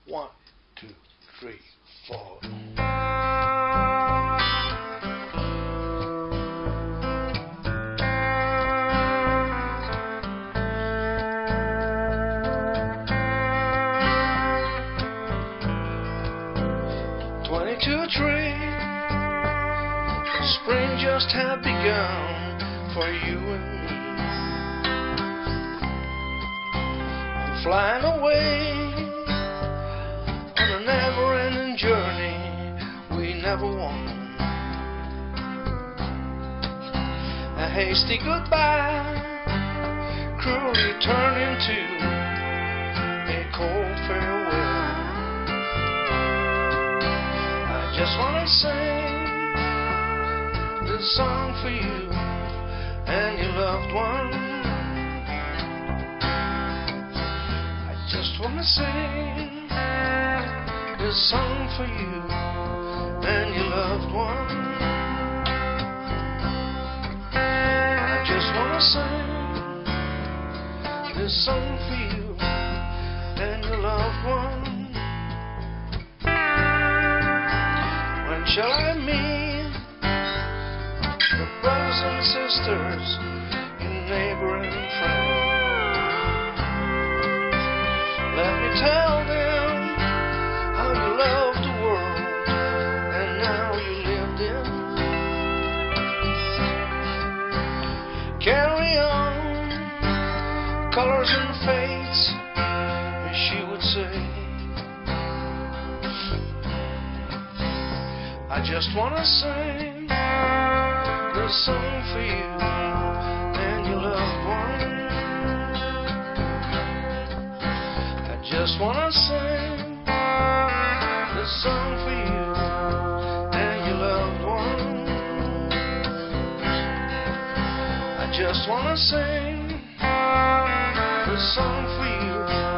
1, 2, 3, 4. Spring just had begun for you and me. I'm flying away on a never-ending journey we never won. A hasty goodbye cruelly turned into a cold farewell. I just want to sing this song for you and your loved one. I just want to sing this song for you and your loved one. I just want to sing this song for you and your loved one. When shall I meet your brothers and sisters, your neighbor and friend? Let me tell them how you loved the world and now you lived in. Carry on, colors and fates, as she would say. I just want to sing this song for you and your loved one. I just want to sing this song for you and your loved one. I just want to sing this song for you